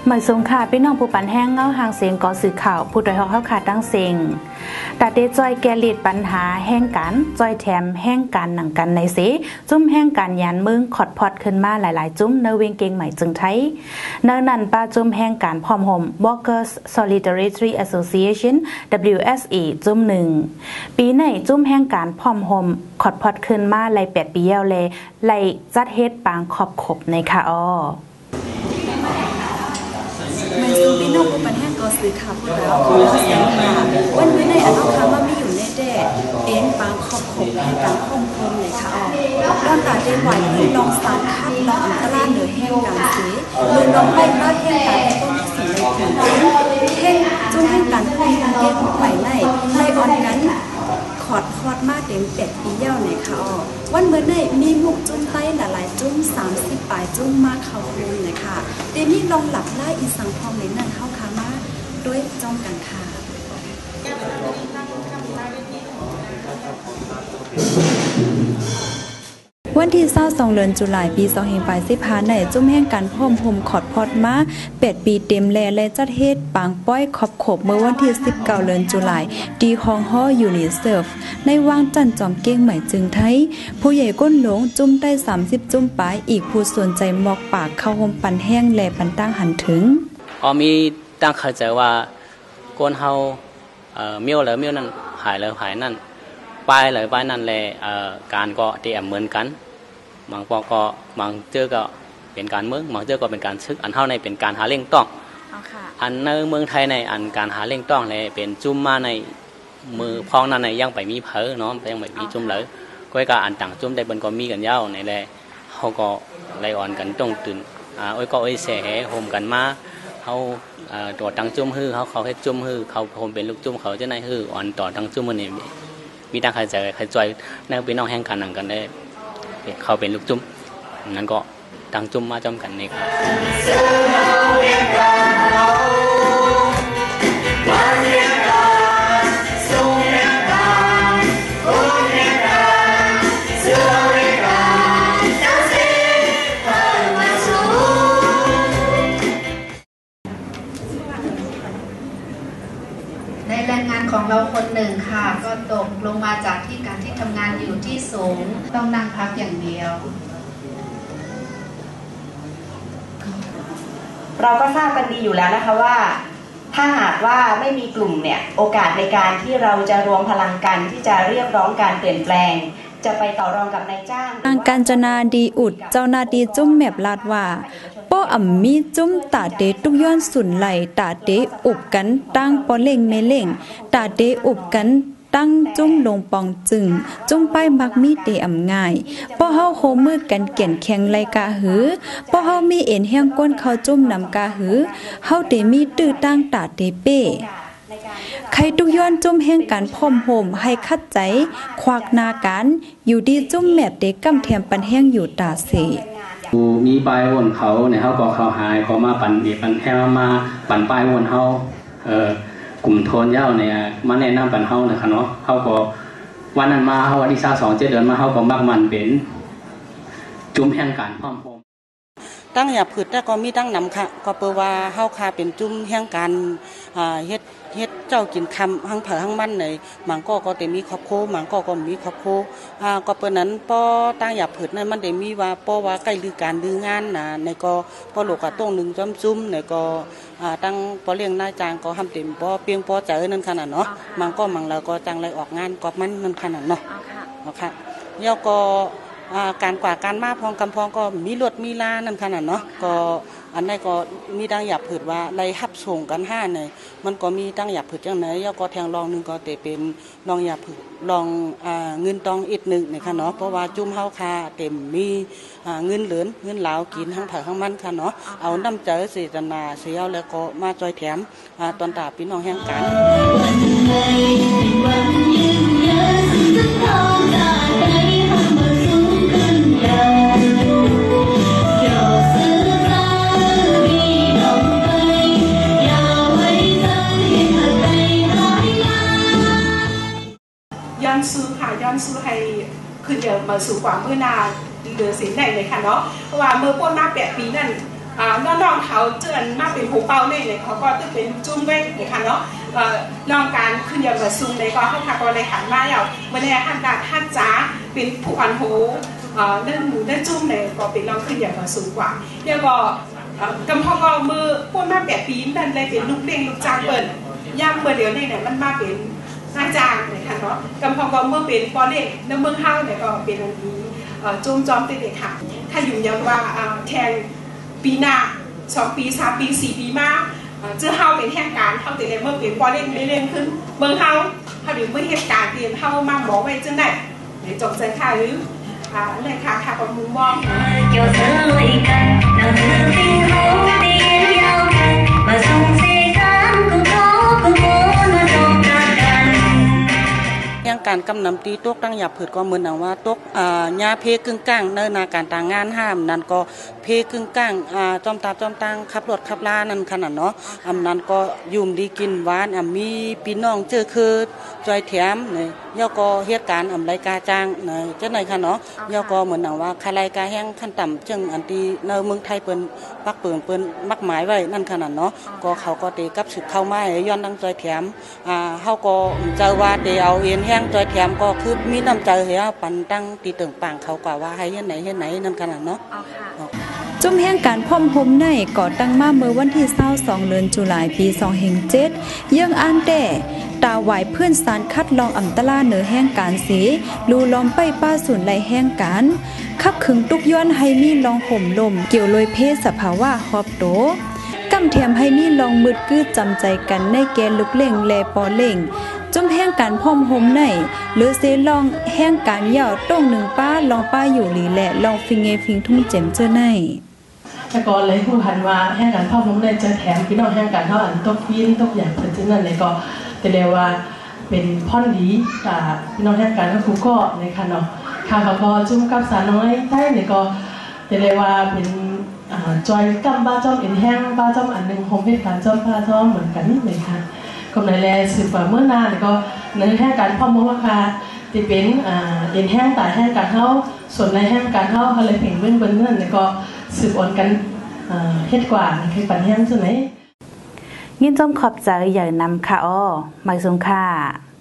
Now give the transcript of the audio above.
หมายสงค่ะพี่น้องผู้ปันแห้งเงาหางเสียงก่อสื่อข่าวผู้โดยเข้าขาตั้งเสียงตัดเดจอยแกลิดปัญหาแห้งกันจอยแถมแห้งกันหนังกันในเสจุ้มแห้งกันยันมึงขอดพอดขึ้นมาหลายๆจุ้มเนเวงเกงใหม่จึงไทยเนนันป้าจุ้มแห้งกันพร้อมห่ม Workers Solidarity Association WSE จุ้มหนึ่งปีในจุ้มแห้งกันพร้อมห่มขอดพอดขึ้นมาไล่8 ปีแล้วเลยไล่จัดเฮ็ดปางขอบขบในค่ะอ้อมันซึ่งพี่น้องผู้ปันแห้งก็สื่อข่าวพวกเราคือเสียงค่ะวันนี้ในอันนั้นค่ะว่ามีอยู่ในแดดเอ็นปางขอบขบในการคมเลยค่ะอ๋อด้านตาเต้นไหวคือลองสารคัดลองอันตรายเหนือแห้งการเสียหรือลองไล่ล่าแห้งการต้นสีในผืนแห้งจนแห้งการพุ่งทางเก็บไหวในไล่ออนนั้นขอดพอดมาเต็ม8 ปีเย้าในค่ะอ๋อวันเมื่อในมีมุกจุ้มไต้หลายๆจุ้ม30 ปลายจุ้มมากเขาคูณเลยค่ะเดมี่ลองหลับไล่อีสังพองในนั่นเข้าขามาด้วยจ้องกันค่ะวันที่22 เดือนตุลาคมปี2565ในจุ่มแห่งการพร้อมห่มขอดพอดมา8 ปีเต็มแลและจัดเฮ็ดปางป้อยขอบขบเมื่อวันที่19 เดือนตุลาคมดีฮองฮอยูนิเซฟในวางจันจอมเก้งใหม่จึงไทยผู้ใหญ่ก้นหลงจุ่มได้30จุ่มปลายอีกผู้สนใจหมอกปากเข้าห่มปันแห้งแลปันตั้งหันถึงมีตั้งเข้าใจว่าก้นเฮาเมียวแล้วเมียวนั่นหายแล้วหายนั่นป้ายเลยป้ายนั่นแหละการก็เตรียมเหมือนกันบางปอก็บางเจอก็เป็นการเมืองบางเจอก็เป็นการซึกอันเท่าในเป็นการหาเล่งต้องอันในเมืองไทยในอันการหาเล่งต้องเลยเป็นจุ่มมาในมือพองนั่นในยังไปมีเผลเนาะยังไปมีจุ่มเลยก็ให้การอันต่างจุ่มได้บนก็มีกันยาวในแหละเขาก็ไล่อ่อนกันต้องตื่นโอ้ยก็โอ้ยเสะโฮมกันมาเขาตัวตั้งจุ่มฮื้อเขาให้จุ่มฮื้อเขาโฮมเป็นลูกจุ่มเขาจะในฮื้ออ่อนต่อตั้งจุ่มมันนี่มีตั้งใครใจใครจอยนั่นเป็นน้องแห่งกันหนังกันได้เขาเป็นลูกจุ้มนั้นก็ตั้งจุ้มมาจอมกันนี่ครับในแรงงานของเราคนหนึ่งค่ะก็ตกลงมาจากที่การที่ทำงานอยู่ที่สูงต้องนั่งพักอย่างเดียวเราก็ทราบกันดีอยู่แล้วนะคะว่าถ้าหากว่าไม่มีกลุ่มเนี่ยโอกาสในการที่เราจะรวมพลังกันที่จะเรียกร้องการเปลี่ยนแปลงจะไปต่อรองกับนายจ้างนางกาญจนาดีอุดเจ้านาดีจุ้มแมบลาดว่าป้ออ่ำมีจุ้มตาเดตุกย้อนสุนไหลตาเดอุบกันตั้งปอเล่งไม่เล่งตาเดอุบกันตั้งจุ้มลงปองจึงจุ้มป้ายมักมีเตอำง่ายป้อเฮาโคมือกันเกี่ยนแข็งไลกาหือป้อเฮามีเอ็นแห้งก้นเขาจุ้มนำกาหือเฮาเตมีตื้อตั้งตาเตเป้ใครตุกย้อนจุ่มแห่งการพร้อมโฮมให้คัดใจควักนาการอยู่ดีจุ่มแมบเด็กกำแถมปันแห้งอยู่ตาเสมีปลายวนเขาเนี่ยเขาก็เขาหายเขามาปั่นเด็กปั่นแค่มาปั่นปลายวนเขากลุ่มโทนเย้าเนี่ยมาแนะนำปั่นเขานะคะเนาะเขาก็วันนั้นมาเขาวันที่27 เดือนมาเขาก็มักมันเป็นจุ่มแห่งการพร้อมโฮมตั้งหยับผืดแต่ก็มีตั้งนำค่ะก็เปิดว่าเฮาคาเป็นจุ่มแห่งการเฮ็ดเจ้ากินคำหังเผอหังมันในมังก็เต็มมีครอบครัวมังก็มีครอบครัวก็เปิดนั้นป้อตั้งหยับผืดนั้นมันได้มีว่าป้อว่าใกล้ลือการลืองานนะในก็ป้อโลกะต้องหนึ่งจุ่มในก็ตั้งป้อเลี้ยงนายจ้างก็ทำเต็มป้อเพียงป้อเจอนั่นขนาดเนาะมังเราก็จังเลยออกงานกอบมันนั่นขนาดเนาะค่ะแล้วก็การกว่าการมาพองกำพองก็มีรถมีลานั่นขนาดเนาะก็อันนี้ก็มีตั้งหยับผืดว่าไล่ฮับส่งกัน5เนี่ยมันก็มีตั้งหยับผืดจังไหนแล้วก็แทงรองนึงก็เตเป็นรองหยับผืดรองเงินตองอีก1เนี่ยค่ะเนาะเพราะว่าจุ่มเฮาคาเต็มมีเงินเหลือเงินเหลากินทั้งผักทั้งมันค่ะเนาะเอาน้ำเจอเสตนาเสียแล้วก็มาจอยแถมตอนตาพี่น้องแห่งกันย้อนซื้อค่ะย้อนซื้อให้คือเดี๋ยวมาสู่กว่าเมื่อนาเดือนสิงห์ไหนเลยค่ะเนาะเพราะว่าเมื่อพวกมา8 ปีนั่นน้องเขาเจือนมาเป็นผู้เป้าเลยเนี่ยเขาก็จะเป็นจุ้มเว้งเลยค่ะเนาะลองการขึ้นอย่างแบบซุ่มเลยก็เขาพาก็เลยหันมาอย่างวันนี้ท่านจ๋าเป็นผู้อ่อนหูเรื่องจุ้มเลยก็เป็นลองขึ้นอย่างแบบสูงกว่าแล้วก็กำพองเอามือพวกมาแบบปีนนั่นเลยเป็นลูกเด้งลูกจางเปิดย่างเมื่อเดี๋ยวนี้เนี่ยมันมาเป็นนายจางเลยค่ะเนาะกำพองเอามือเป็นปอเล็กแล้วเมืองเฮาเนี่ยก็เป็นอันนี้จุ้มจอมติดเลยค่ะถ้าอยู่ยังว่าแทงปีหน้า2 ปี3 ปี4 ปีมาเจอเฮาเป็นเหตุการณ์เฮาติดเลยเมื่อเป็นปอเล็กเล่นขึ้นเมืองเฮาอยู่เมื่อเหตุการณ์เปลี่ยนเฮามาบอกไว้จังไหนในจบใจค่ะหรือเลยค่ะกับมุมมองยังการกำนำตีตกตั้งหยับผืดก็เหมือนหนังว่าตกยาเพกึ่งก้างในนาการต่างงานห้ามนั่นก็เพกึ่งก้างจอมตาจอมตังขับรถขับลานั่นขนาดเนาะนั้นก็ยุ่มดีกินหวานมีพี่น้องเจอคือจอยแถมเนี่ยย่อก็เหตุการณ์ไรกาจ้างเนี่ยเจ้าไหนค่ะเนาะย่อก็เหมือนหนังว่าคาไรกาแห้งขั้นต่ำจึงอันตีในเมืองไทยเปิ้นปักเปิ้นมักหมายไว้นั่นขนาดเนาะก็เขาก็เตะกับสึกเข้ามาย้อนดังจอยแถมเฮาก็เจอว่าเตะเอาเอ็นแห้งจอยแถมก็คือมีน้ำใจเฮียปันตั้งตีเติ่งปังเขากว่าว่าให้เฮ็ดไหนนั่นขนาดเนาะจุ่มแห่งการพ่อมโฮมในก่อตั้งมาเมื่อวันที่22เดือนตุลาคมปี2007ยังอ่านแต่ตาไหวเพื่อนสารคัดลองอำตลาเหนือแห่งการสีลูล้อมไปป้าศูนย์ไหลแห่งการขับขึงตุกย้อนให้มีลองห่มลมเกี่ยวลอยเพศสภาวะฮอบโตกำแถมให้มีลองมืดกืดจำใจกันในแกลุกเล่งแลปอเล่งจุ่มแห่งการพ่อมโฮมในหรือเซลองแห่งการเหย่าต้งหนึ่งป้าลองป้าอยู่หลีแหละลองฟิงเงฟิงทุ่งเจ็มเจ้าในแต่ก่อนเลยผู้หันว่าแห่งการพ่อมโฮมในจะแถมพี่น้องแห่งการเท่าอันตกวินตกอย่างเป็นที่นั่นเลยก็แต่เรียกว่าเป็นพ่อนดีพี่น้องแห่งการก็ครูก็ในค่ะเนาะค่ะเขาก็จุ่มกับสาน้อยใต้เนี่ยก็แต่เรียกว่าเป็นจอยกำบ้าจอมเอ็นแห้งบ้าจอมอันหนึ่งโฮมเพชรการจอมผ้าจอมเหมือนกันเลยค่ะก็ในแลสืบว่าเมื่อนานก็ในแห่งการพ่อมโฮมค่ะที่เป็นเอ็นแห้งแต่แห้งการเท่าส่วนในแห้งการเท่าเขาเลยเพ่งเบื้องบนนั่นก็สืบอ่อนกันเฮ็ดกว่าคือปันแห้งใช่ไหมยินจมขอบใจใหญ่นำค่ะอ้อหมายสงค่ะ